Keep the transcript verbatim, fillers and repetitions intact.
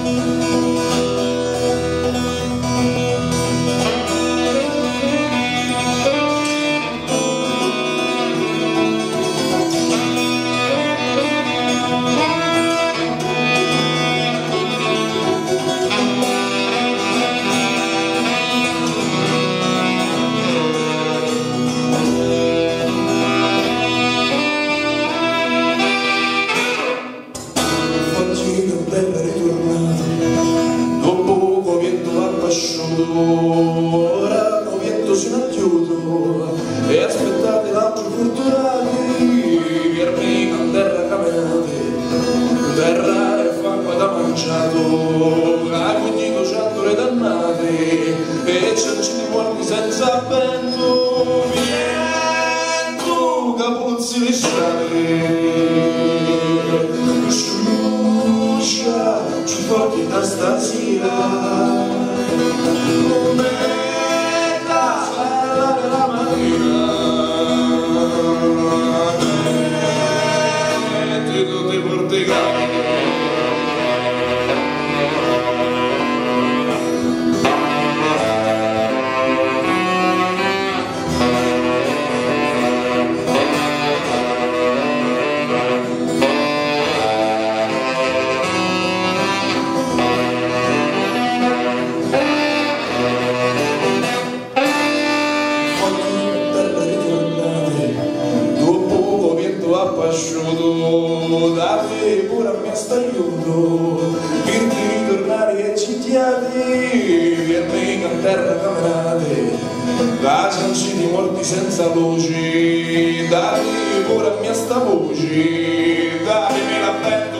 Ora il vento se ne chiudo e aspettate l'altro fortunati, viermi a terra camminate, terra e fango da mangiato, a cognito ciattore dannate e ciancini morti senza vento, vento capuzzi lisciati, sciuscia, ci forti da stasera. Meta stella della mattina, metti tutti i porticati. Appasciuto, date pure a me stagliuto, per ritornare eccitiati, viermi a terra camerate, da ciancini morti senza luci, date pure a me sta voce, datemi la bella.